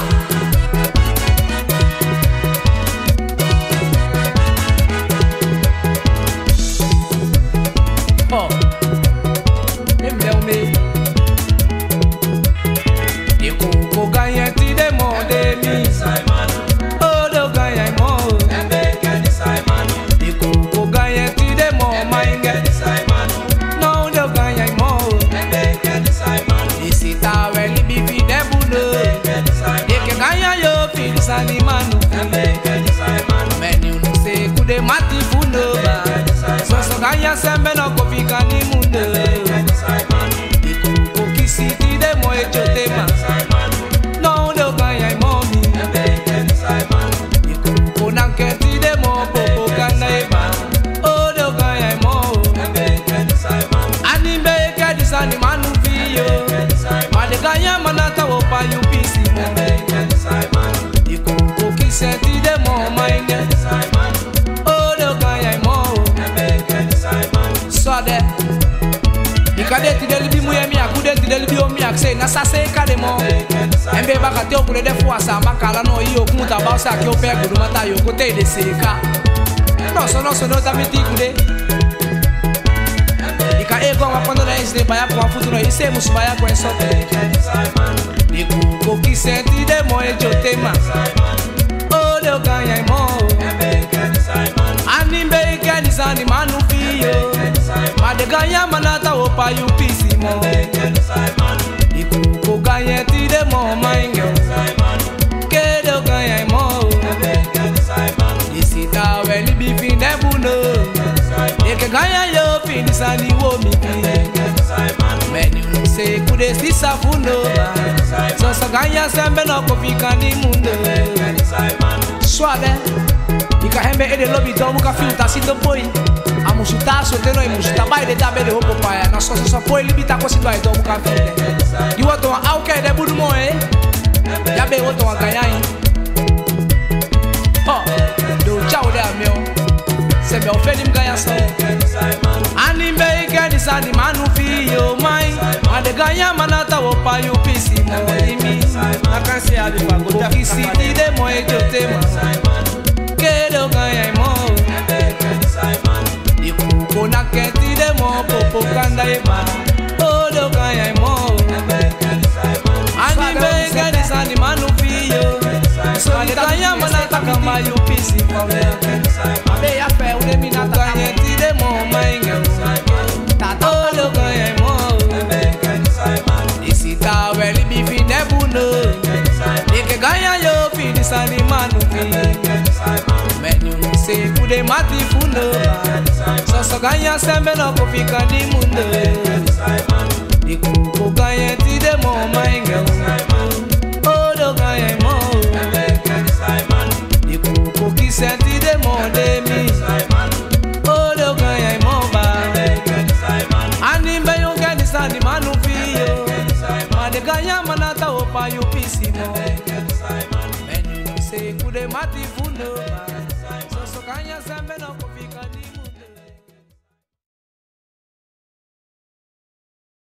Ganja sembe no kofika ni munde. Iku kisi ti de mo echotema. No de ganja imomi. Iku konanke ti de mo popo kanda eba. O de ganja imo. Ani be ke disani manu fiyo. Made ganja manata wo pa yu pisi mo. Iku kisi ti de mo mainge. Ikade ti deli bi muye mi akude ti deli bi o mi akse na sase kade mo embe baka te okule de fo asa makala no yi okun ta ba sa ke o pe gudu mata yo ko te de seka no so no ta mi ti kude ika ego wa kondo na isle ba ya ko futuro ise musuba ya ko ensote iku ko ki senti de mo e jotema o de ganja mo ani be ke ni sani manu fiyo Made ganja manata wo pa yu pisi mo. Iku ko ganja ti de mo mainge. Kedo ganja mo. Isita weli bi fin de buno. Eke ganja yo fin disani wo mi pi. Meni no se kude si safuno. So ganja sembe no kofika ni mundo. Suave. Ika hembe ede lobi do muka filta si do boy. Amusuta soteno imusuta bai de tabe de hopo paya na so foi libita ko sidwa do muka file. You want to auke de budu mo ya be woto wa ganyan. Oh, do chao de amio. Se me ofeli mganya so. Ani be ke disani manu fiyo mai. Ade ganja manata wo pa yu pisi mo imi. Na kanse ali fa go ta kisi ti de mo e jotema. Kedo ganja mo. Kona kenti de mo popo kanda eba. O de ganja mo. Ani be ke disani manu fiyo. So de ganja manata kama yu pisi for me. Abe ya fe ude minata ganja ti de mo mainge. O de ganja mo. Isita weli bi fin de buno. Eke ganja yo fi disani manu fiyo. Menu se kude mati fundo. So ganja sembe no kofika ni mundo. Iku ko ganja ti de mo mainge. O do ganja mo. Iku ko kisi ti de mo de mi. O do ganja mo ba. Ani be yo gani sani manu fiyo. Made ganja manata wo pa yu pisi mo. Menu se kude mati fundo.